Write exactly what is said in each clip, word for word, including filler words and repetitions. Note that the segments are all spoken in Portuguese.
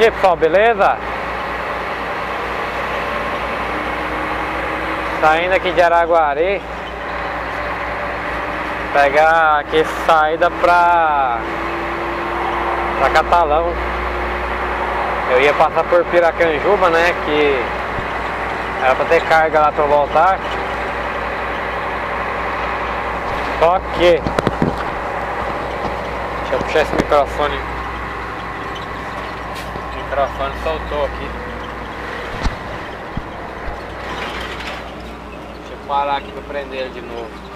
dia, pessoal, beleza? Saindo aqui de Araguari, pegar aqui saída pra, pra Catalão. Eu ia passar por Piracanjuba, né? Que era pra ter carga lá pra eu voltar. Só que deixa eu puxar esse microfone. O microfone soltou aqui. Deixa eu parar aqui pra prender ele de novo.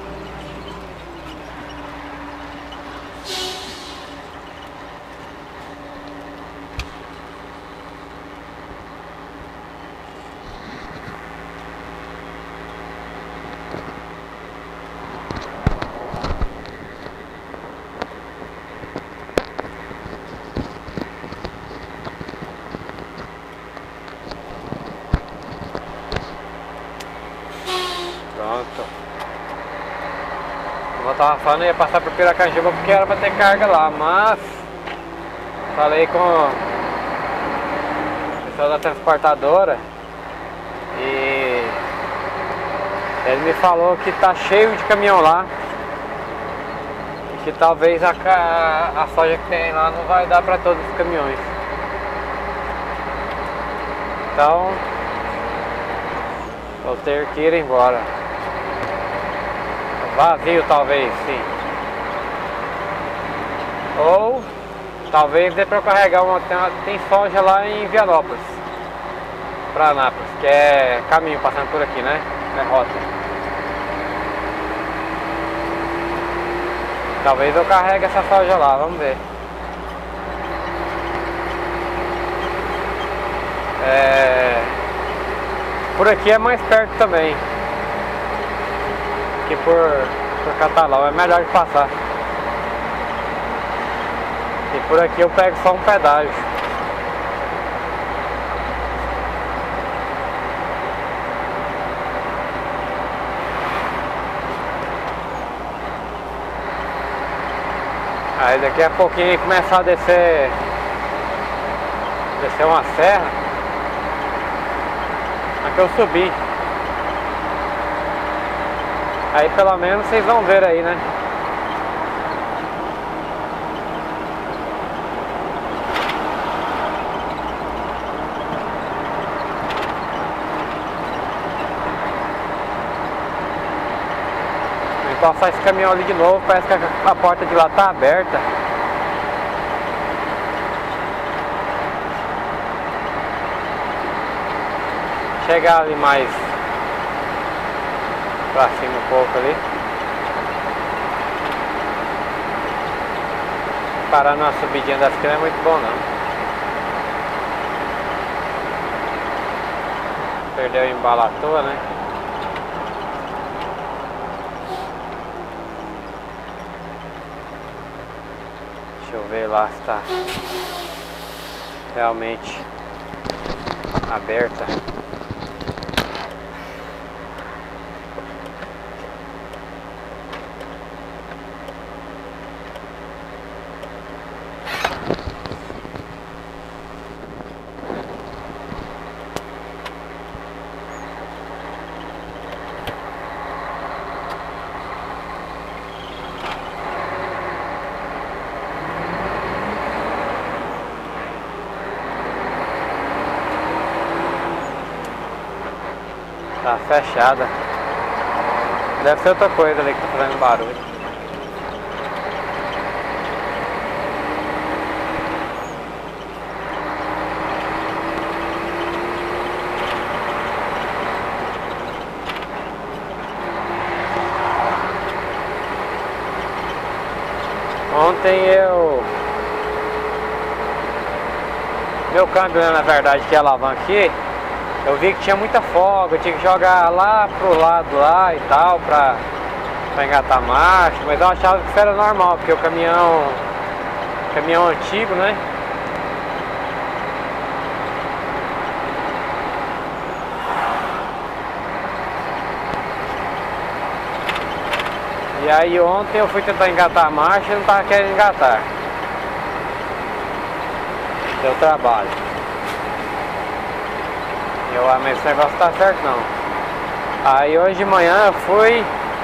Pronto. Como eu tava falando, eu ia passar por Piracanjuba porque era pra ter carga lá, mas falei com o pessoal da transportadora e ele me falou que tá cheio de caminhão lá e que talvez a, a, a soja que tem lá não vai dar pra todos os caminhões. Então vou ter que ir embora. Vazio talvez, sim. Ou talvez dê pra eu carregar uma. Tem, uma, tem soja lá em Vianópolis pra Anápolis, que é caminho passando por aqui, né? É rota. Talvez eu carregue essa soja lá, vamos ver. É... Por aqui é mais perto também que por, por Catalão, é melhor de passar. E por aqui eu pego só um pedágio. Aí daqui a pouquinho começar a descer Descer uma serra. Aqui eu subi. Aí pelo menos vocês vão ver aí, né? Vou passar esse caminhão ali de novo, parece que a porta de lá tá aberta. Chegar ali mais pra cima um pouco ali. Parar numa subidinha das que não é muito bom não. Perdeu o embalo à toa, né? Deixa eu ver lá se tá realmente aberta. Tá fechada. Deve ser outra coisa ali que tá fazendo barulho. Ontem eu... Meu câmbio, né, na verdade, que é a alavanca aqui, eu vi que tinha muita folga, eu tinha que jogar lá pro lado lá e tal, pra, pra engatar marcha, mas eu achava que isso era normal, porque o caminhão, caminhão antigo, né? E aí ontem eu fui tentar engatar a marcha e não tava querendo engatar. Deu trabalho. Eu, ah, mas esse negócio tá certo não. Aí hoje de manhã eu fui.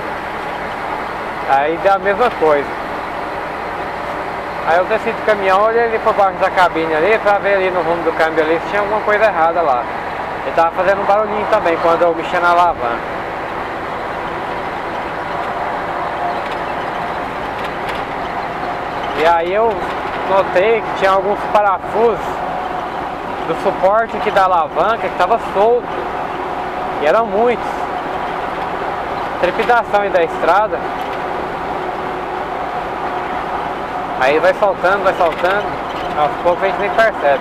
Aí deu a mesma coisa. Aí eu desci do caminhão, olhei ali por baixo da cabine ali pra ver ali no rumo do câmbio ali se tinha alguma coisa errada lá. Ele tava fazendo um barulhinho também quando eu mexia na alavanca. E aí eu notei que tinha alguns parafusos do suporte aqui da alavanca que estava solto. E eram muitos. Trepidação aí da estrada. Aí vai soltando, vai soltando. Aos poucos a gente nem percebe.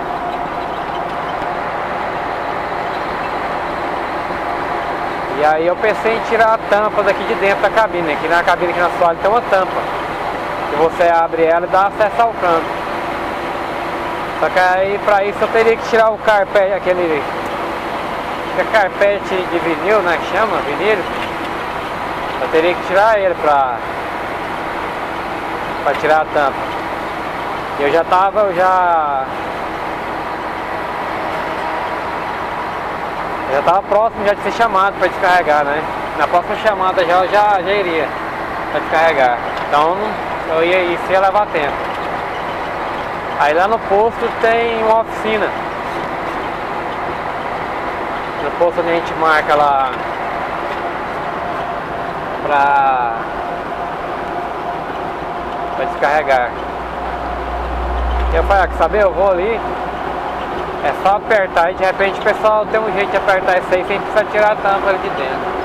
E aí eu pensei em tirar a tampa daqui de dentro da cabine. Aqui na cabine, aqui na Soalho, tem uma tampa. Que você abre ela e dá acesso ao câmbio. Só que aí pra isso eu teria que tirar o carpete, aquele que carpete de vinil, né, que chama, vinil. Eu teria que tirar ele pra, pra tirar a tampa. E eu já tava, eu já eu já tava próximo já de ser chamado pra descarregar, né. Na próxima chamada já eu já, já iria pra descarregar. Então eu ia, isso ia levar tempo. Aí lá no posto tem uma oficina. No posto onde a gente marca lá pra, pra descarregar. E eu falei, ah, quer saber? Eu vou ali. É só apertar e de repente o pessoal tem um jeito de apertar isso aí sem precisar tirar a tampa ali de dentro.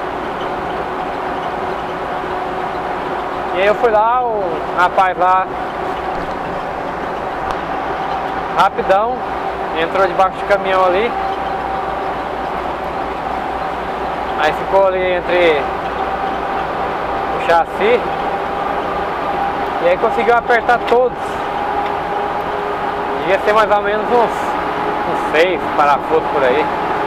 E aí eu fui lá, o rapaz lá rapidão entrou debaixo do caminhão ali. Aí ficou ali entre o chassi. E aí conseguiu apertar todos. Devia ser mais ou menos uns, uns seis parafusos por aí.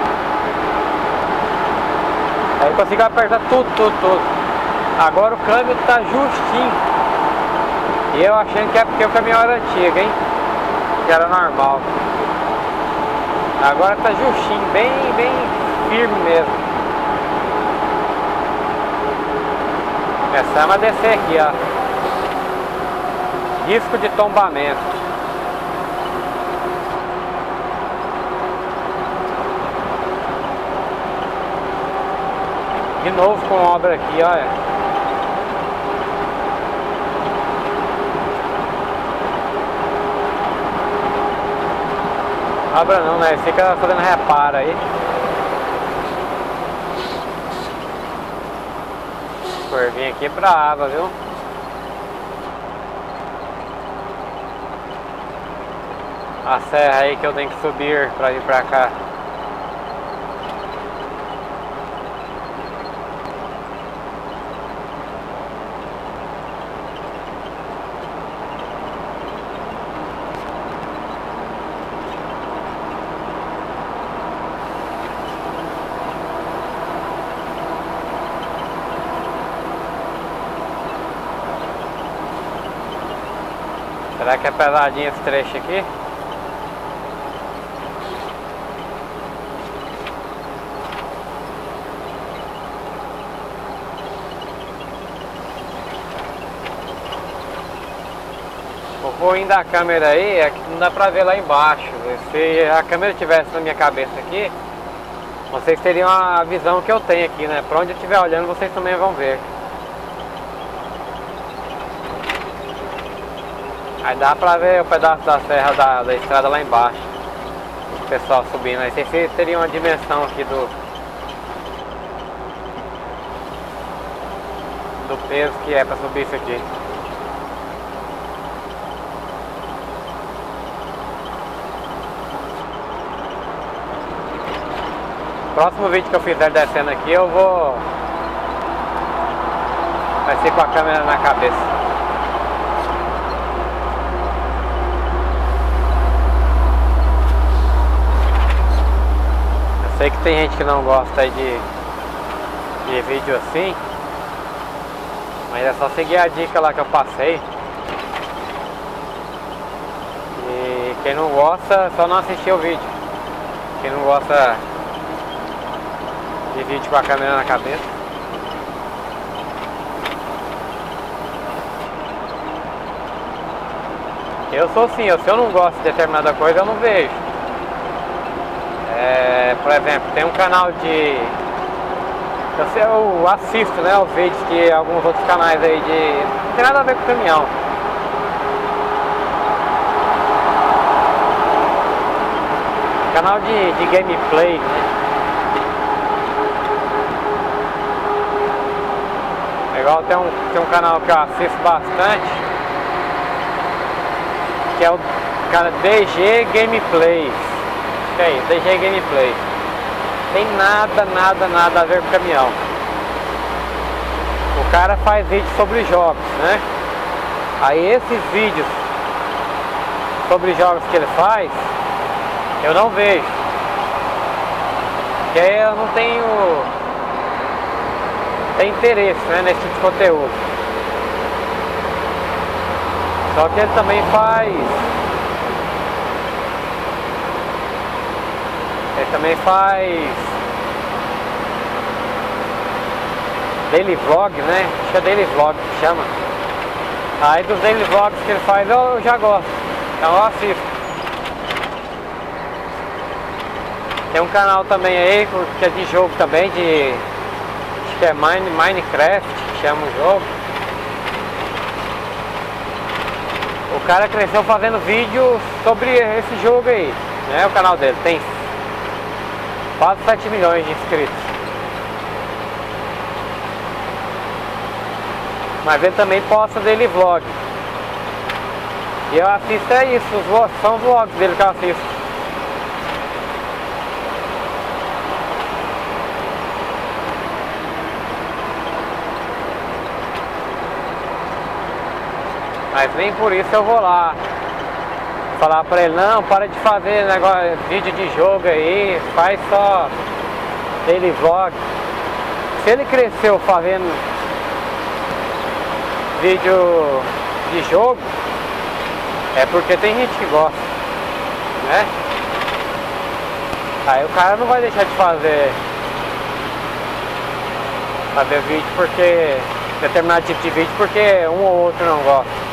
Aí conseguiu apertar tudo, tudo, tudo. Agora o câmbio tá justinho. E eu achando que é porque o caminhão era antigo, hein? Que era normal. Agora tá justinho, bem, bem firme mesmo. Começamos a descer aqui, ó. Risco de tombamento. De novo com obra aqui, olha. Obra não, né? Fica fazendo reparo aí. Curvinha aqui brava, viu? A serra aí que eu tenho que subir pra vir pra cá. Será que é pesadinho esse trecho aqui? O ruim da câmera aí é que não dá pra ver lá embaixo. Se a câmera tivesse na minha cabeça aqui, vocês teriam a visão que eu tenho aqui, né? Pra onde eu estiver olhando, vocês também vão ver. Aí dá pra ver o pedaço da serra da, da estrada lá embaixo. O pessoal subindo. Aí vocês teriam uma dimensão aqui do do peso que é pra subir isso aqui. Próximo vídeo que eu fizer descendo aqui eu vou... vai ser com a câmera na cabeça. Sei que tem gente que não gosta de, de vídeo assim, mas é só seguir a dica lá que eu passei. E Quem não gosta, só não assistir o vídeo. Quem não gosta de vídeo com a câmera na cabeça. Eu sou assim, eu, se eu não gosto de determinada coisa, eu não vejo. É, por exemplo, tem um canal de... Eu, sei, eu assisto, né, os vídeos de alguns outros canais aí de... Não tem nada a ver com caminhão. Canal de, de gameplay, né? Igual tem um, tem um canal que eu assisto bastante, que é o cara D G Gameplays. É isso, D G Gameplays. Tem nada, nada, nada a ver com caminhão. O cara faz vídeos sobre jogos, né? Aí esses vídeos sobre jogos que ele faz, eu não vejo. Porque eu não tenho, tenho interesse, né, nesse tipo de conteúdo. Só que ele também faz... Ele também faz... Daily vlog, né? Acho que é daily vlog que chama. Aí dos daily vlogs que ele faz eu já gosto. Então eu assisto. Tem um canal também aí que é de jogo também, de... Acho que é Mine, Minecraft, que chama o jogo. O cara cresceu fazendo vídeo sobre esse jogo aí, né? O canal dele tem quase sete milhões de inscritos. Mas ele também posta daily vlog. E eu assisto é isso, os vlogs, são os vlogs dele que eu assisto. Mas nem por isso eu vou lá falar pra ele, não, para de fazer negócio, vídeo de jogo aí, faz só daily vlog. Se ele cresceu fazendo vídeo de jogo, é porque tem gente que gosta, né? Aí o cara não vai deixar de fazer fazer vídeo porque determinado tipo de vídeo porque um ou outro não gosta.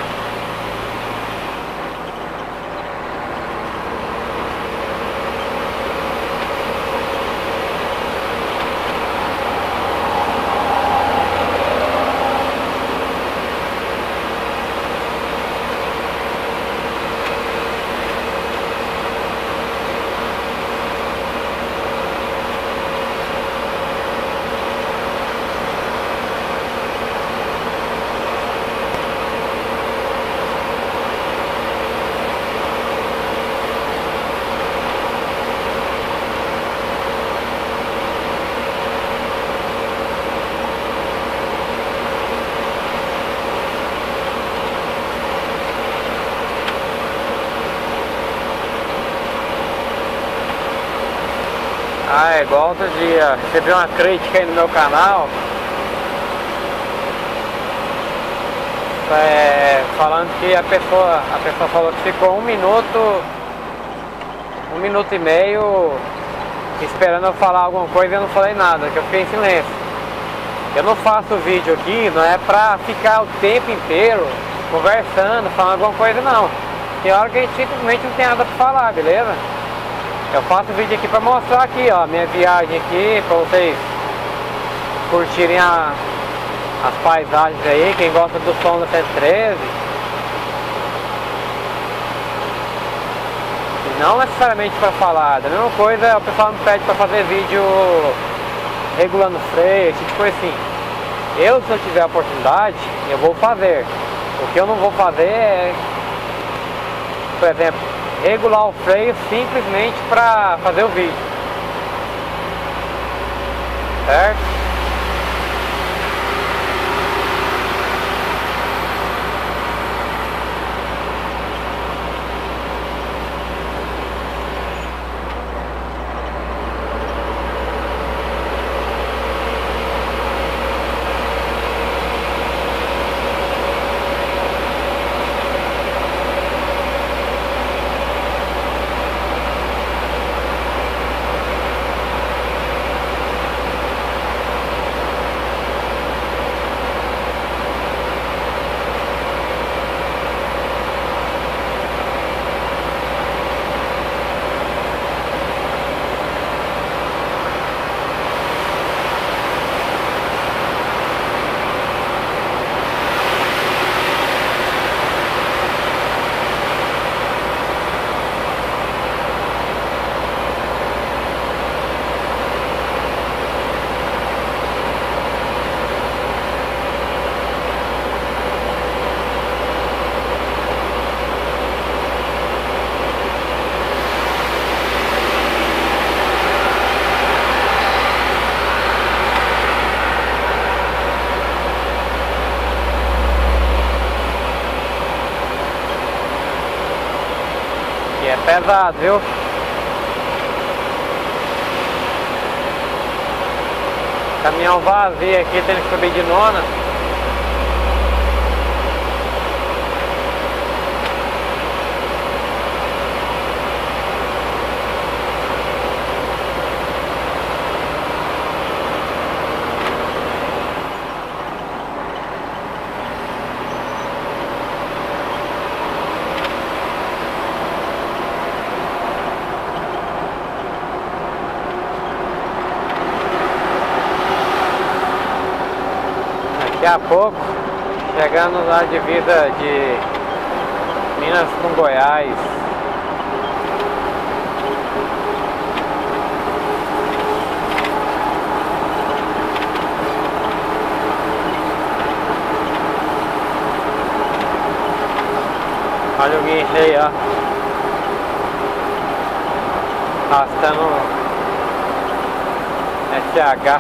Ah, é igual outro dia, recebi uma crítica aí no meu canal, é, falando que a pessoa, a pessoa falou que ficou um minuto, um minuto e meio esperando eu falar alguma coisa e eu não falei nada, que eu fiquei em silêncio. Eu não faço vídeo aqui, não é pra ficar o tempo inteiro conversando, falando alguma coisa não. Tem hora que a gente simplesmente não tem nada pra falar, beleza? Eu faço vídeo aqui pra mostrar aqui, ó, minha viagem aqui, pra vocês curtirem a, as paisagens aí, quem gosta do som da cento e treze. E não necessariamente pra falar, da mesma coisa o pessoal me pede pra fazer vídeo regulando freio, esse tipo de coisa assim. Eu, se eu tiver a oportunidade, eu vou fazer. O que eu não vou fazer é, por exemplo, regular o freio simplesmente para fazer o vídeo, certo? Pesado, viu? Caminhão vazio aqui, tem que subir de nona. Daqui a pouco, chegando na divisa de Minas com Goiás. Olha o guincho aí, ó. Arrastando S H.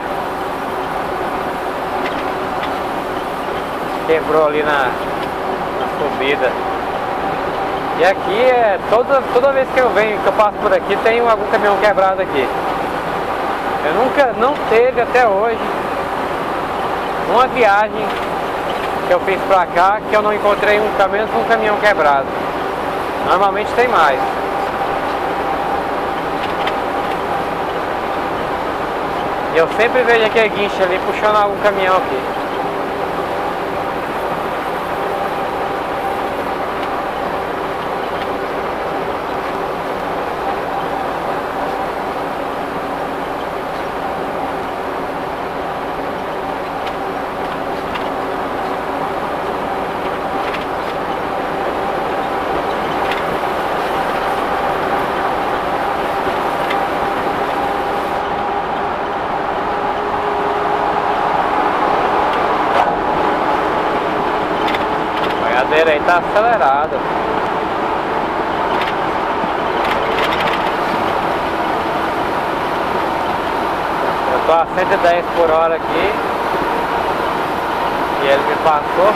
Quebrou ali na, na subida. E aqui é toda, toda vez que eu venho, que eu passo por aqui, tem algum caminhão quebrado aqui. Eu nunca, não teve até hoje uma viagem que eu fiz pra cá que eu não encontrei um caminhão com um caminhão quebrado. Normalmente tem mais. E eu sempre vejo aquele guincho ali puxando algum caminhão aqui. Aí tá acelerado. Eu tô a cento e dez por hora aqui e ele me passou.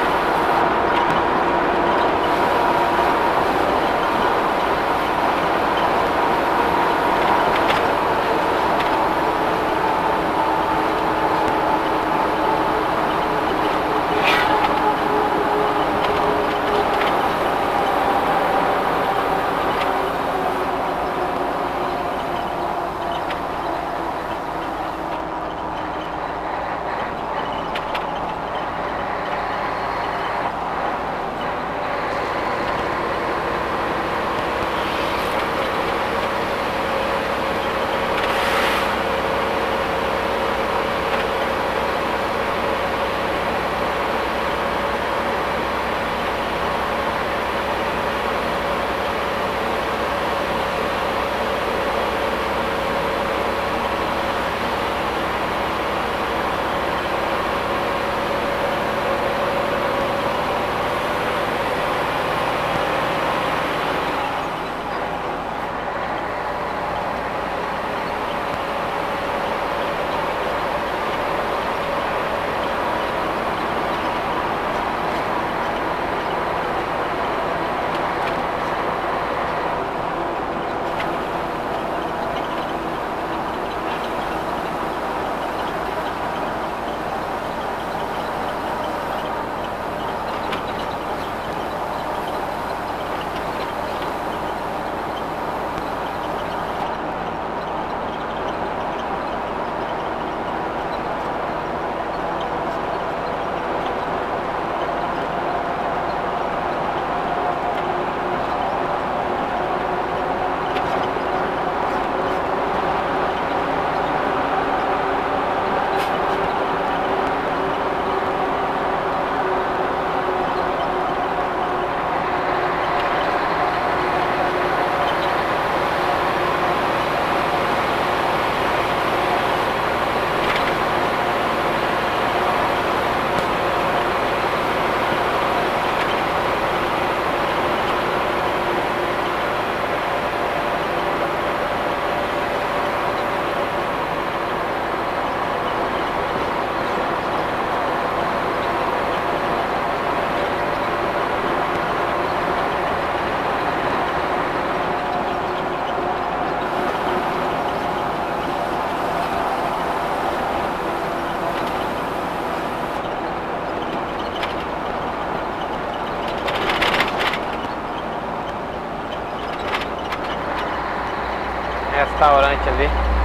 restaurante ali.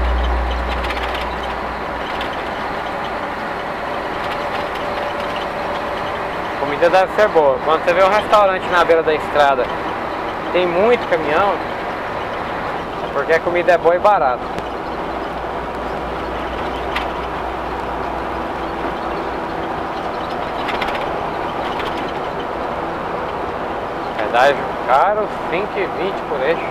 A comida deve ser boa. Quando você vê um restaurante na beira da estrada, tem muito caminhão, é porque a comida é boa e barata. Pedágio caro, cinco e vinte por eixo.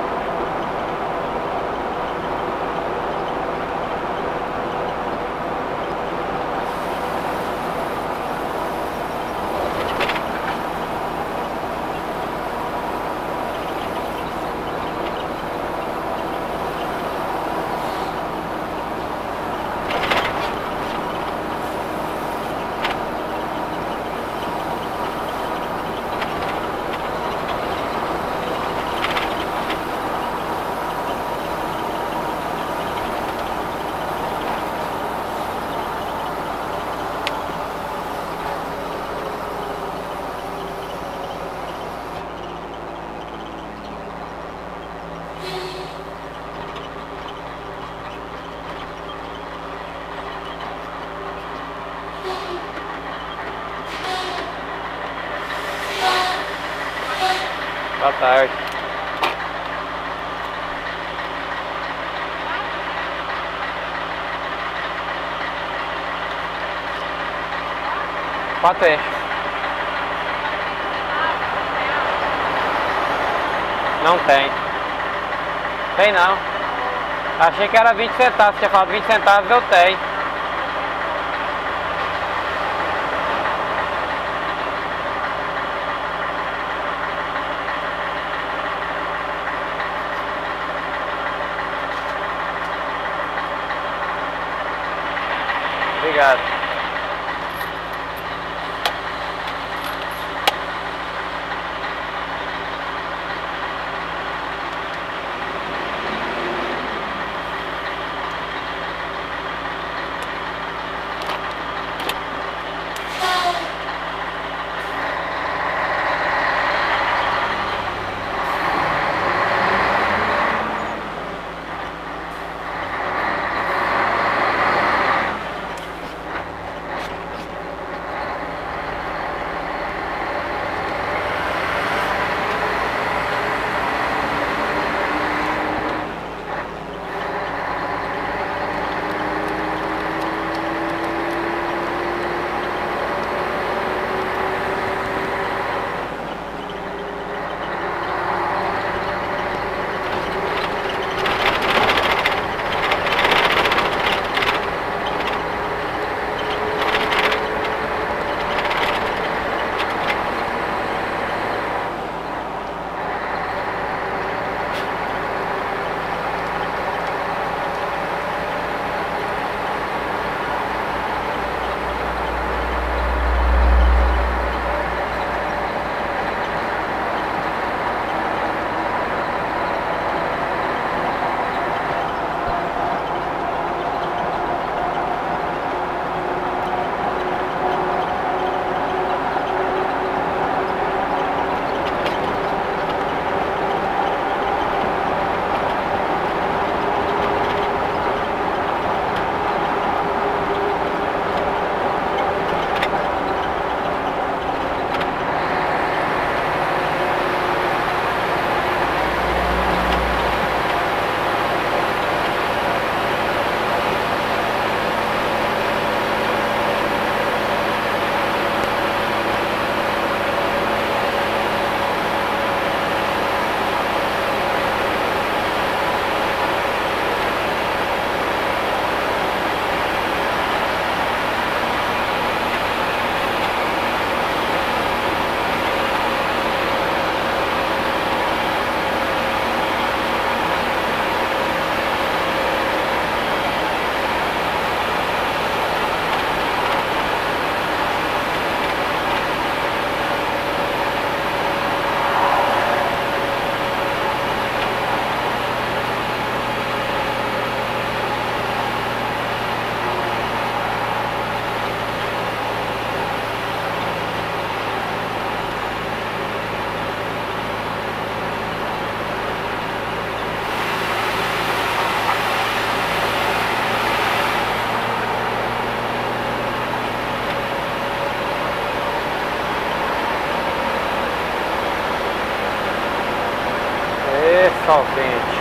Boa tarde. Quatro eixos. Não tem. Tem não. Achei que era vinte centavos. Tinha falado vinte centavos, eu tenho. Obrigado. sol quente.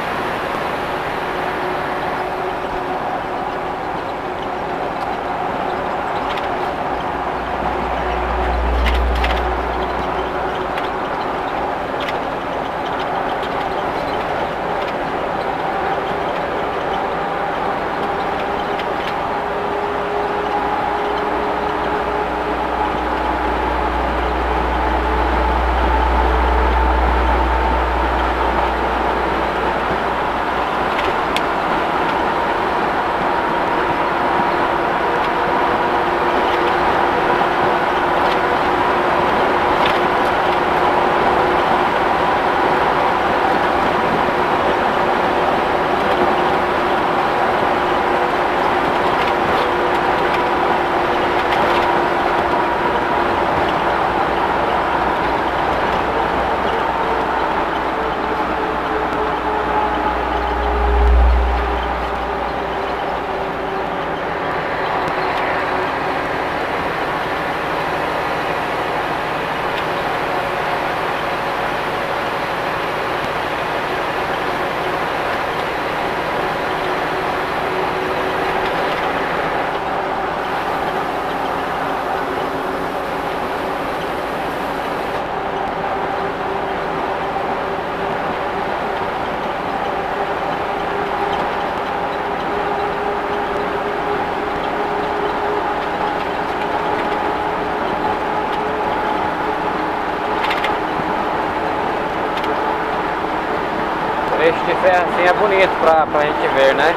Trecho de ferro assim é bonito pra, pra gente ver, né?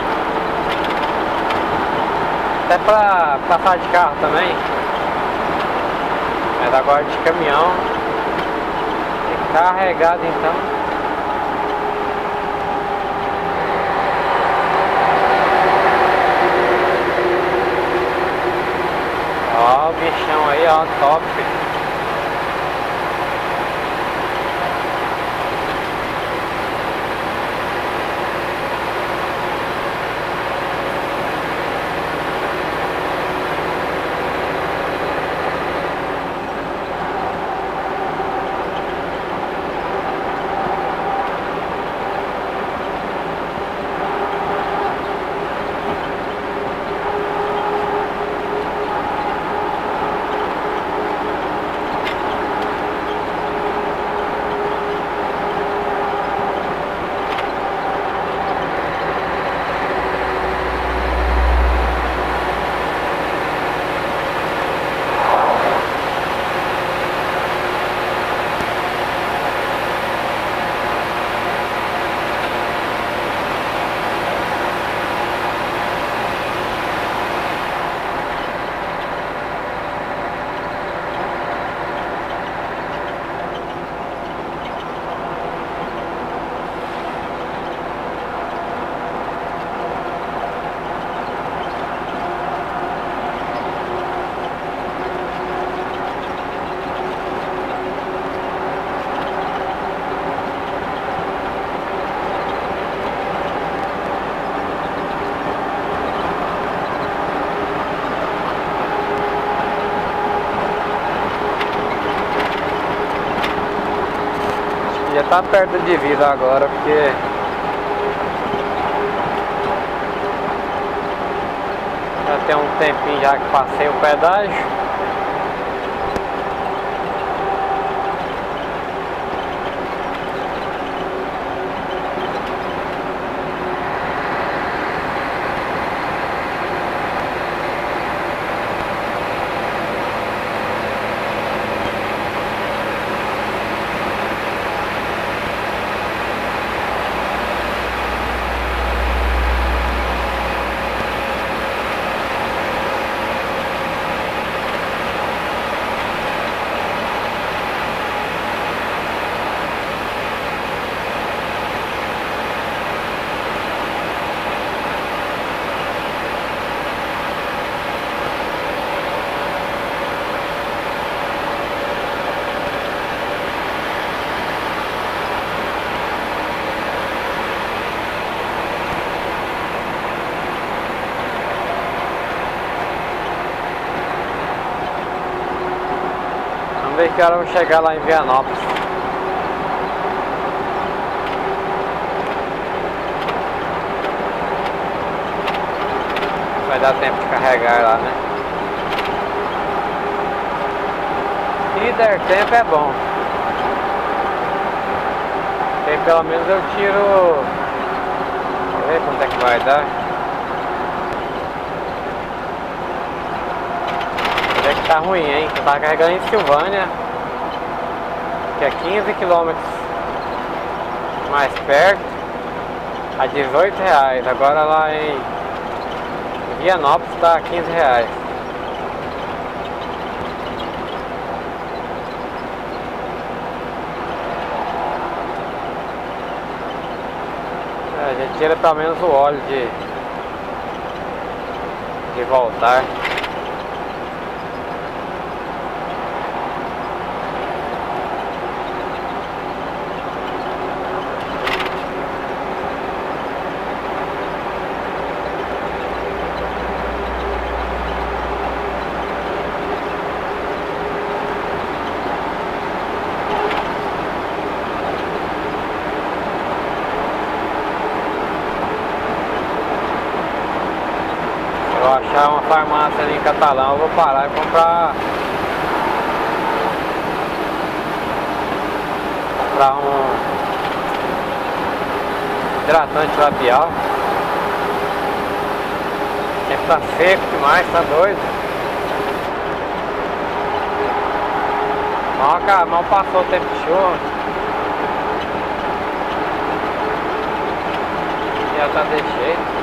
Até pra passar de carro também. Mas agora de caminhão e carregado então. Ó o bichão aí, ó, top. Já tá perto de vida agora, porque já tem um tempinho já que passei o pedágio. Vamos ver que hora eu vou chegar lá em Vianópolis. dá tempo de carregar lá, né? Se der tempo é bom. Porque pelo menos eu tiro. Vamos ver quanto é que vai dar. Onde é que tá ruim, hein? Eu tava carregando em Silvânia, que é quinze quilômetros mais perto, a dezoito reais. Agora lá em Vianópolis tá a quinze reais. É, a gente tira pelo menos o óleo de, de voltar. Achar uma farmácia ali em Catalão, eu vou parar e comprar comprar um hidratante labial. Sempre tá seco demais, tá doido. Mal, cara, mal passou o tempo de chuva, já tá desse jeito.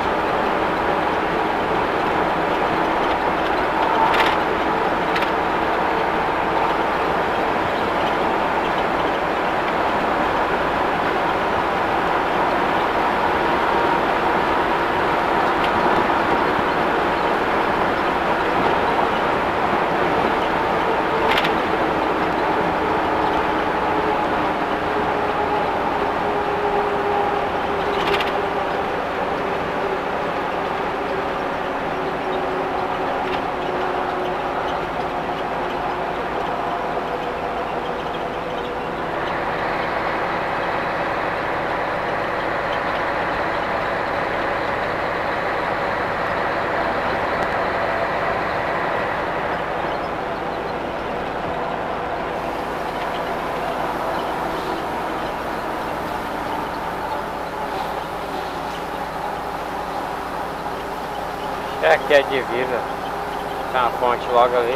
É, aqui é a divisa, tem uma ponte logo ali.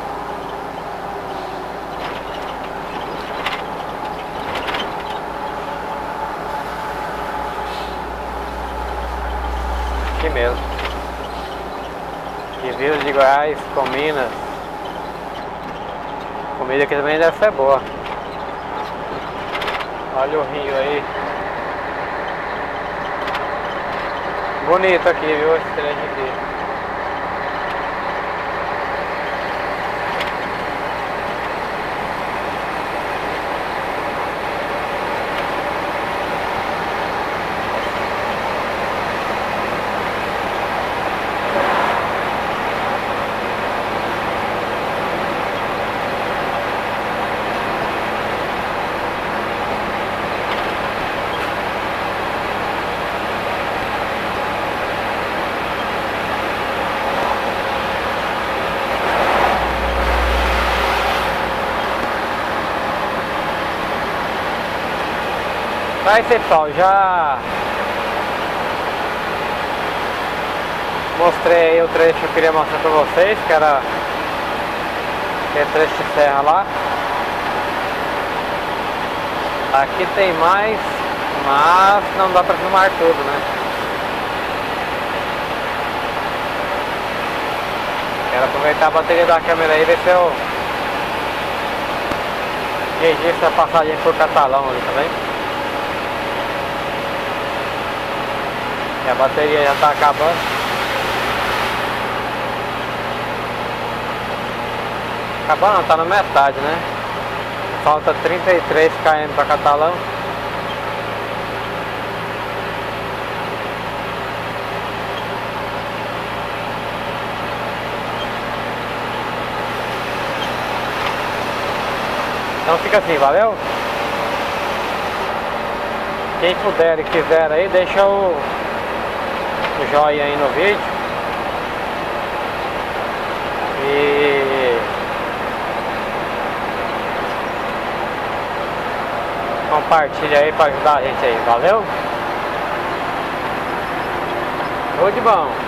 Aqui mesmo. Divisa de Goiás com Minas. A comida aqui também deve ser boa. Olha o rio aí. Bonito aqui, viu? Esse trecho aqui. Aí pessoal, já mostrei aí o trecho que eu queria mostrar pra vocês, que era aquele trecho de serra lá. Aqui tem mais, mas não dá pra filmar tudo, né? Quero aproveitar a bateria da câmera aí e ver se eu registro a passagem por Catalão ali também. E a bateria já tá acabando. Acabando não, tá na metade, né? Falta trinta e três quilômetros para Catalão. Então fica assim, valeu? Quem puder e quiser aí, deixa o, o joinha aí no vídeo. compartilha aí pra ajudar a gente aí, valeu? Tudo de bom.